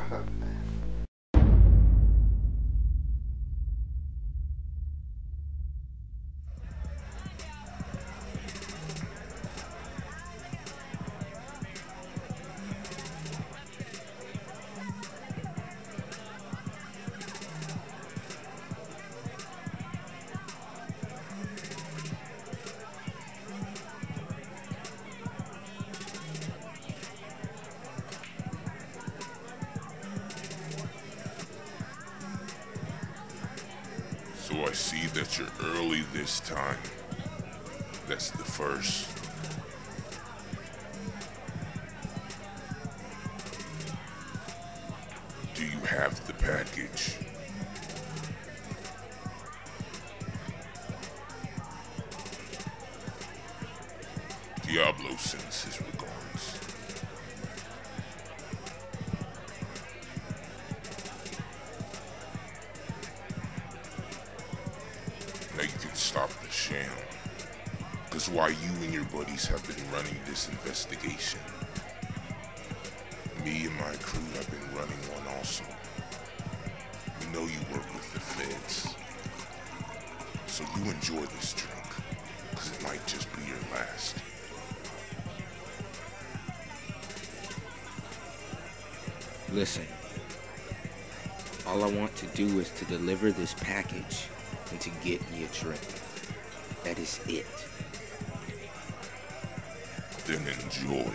So I see that you're early this time. That's the first. Do you have the package? Diablo sends his regards. Now you can stop the sham. Because while you and your buddies have been running this investigation, me and my crew have been running one also. We know you work with the feds. So you enjoy this drink, because it might just be your last. Listen, all I want to do is to deliver this package and to get me a drink. That is it. Then enjoy.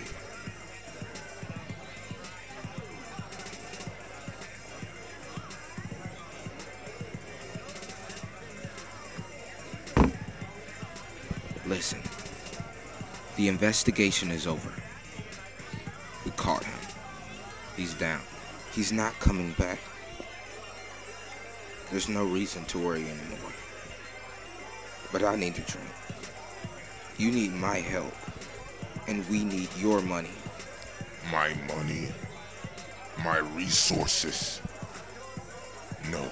Listen, the investigation is over. We caught him. He's down. He's not coming back. There's no reason to worry anymore. But I need a drink. You need my help. And we need your money. My money? My resources? No.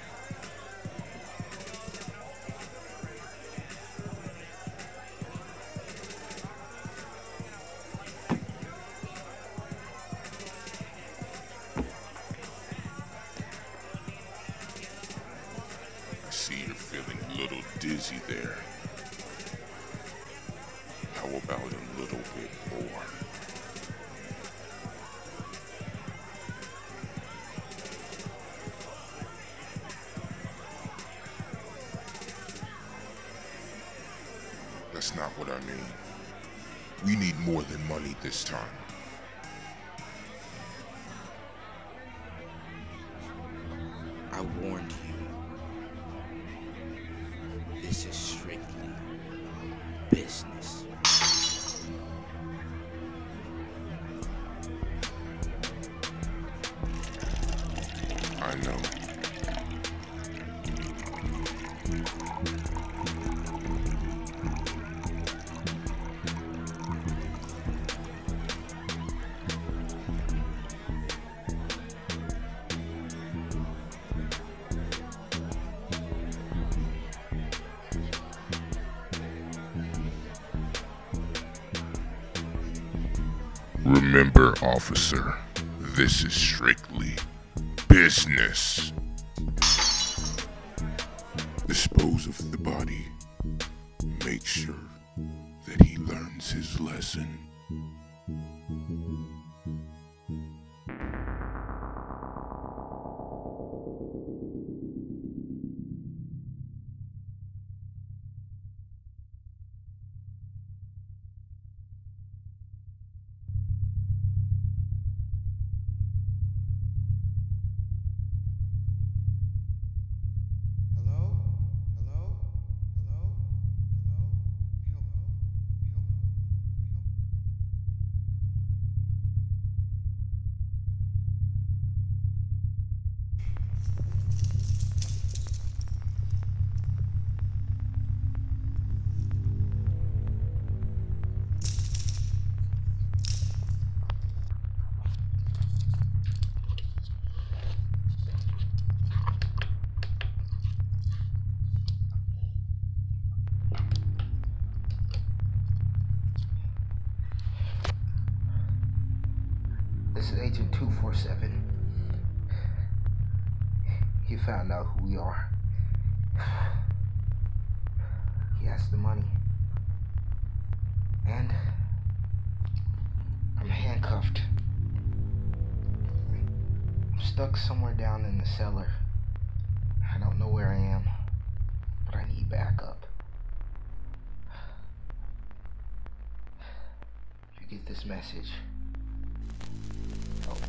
I see you're feeling a little dizzy there. How about a little bit more? That's not what I mean. We need more than money this time. I warned you. This is strictly business. I know. Remember, officer, this is strictly business. Dispose of the body. Make sure that he learns his lesson. This is Agent 247. He found out who we are. He has the money. And I'm handcuffed. I'm stuck somewhere down in the cellar. I don't know where I am, but I need backup. If you get this message, oh.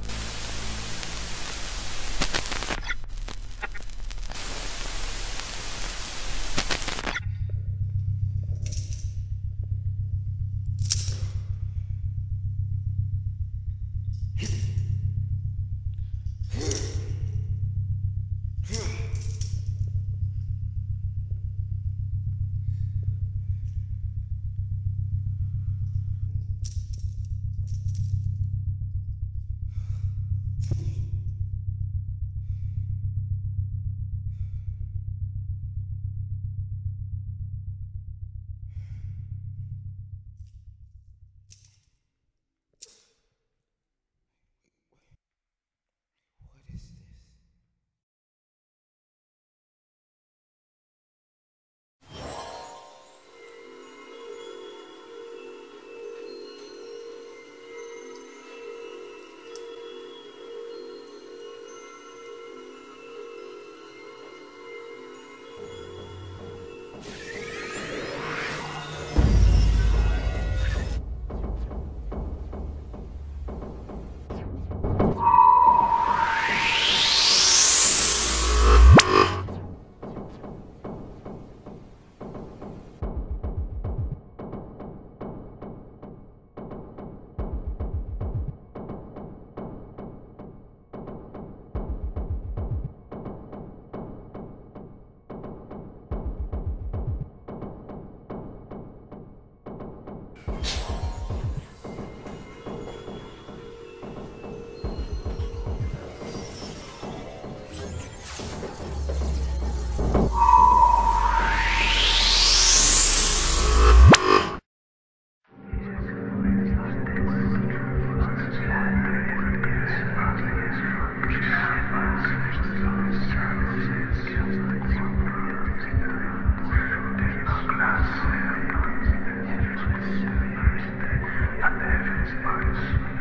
At the heavens,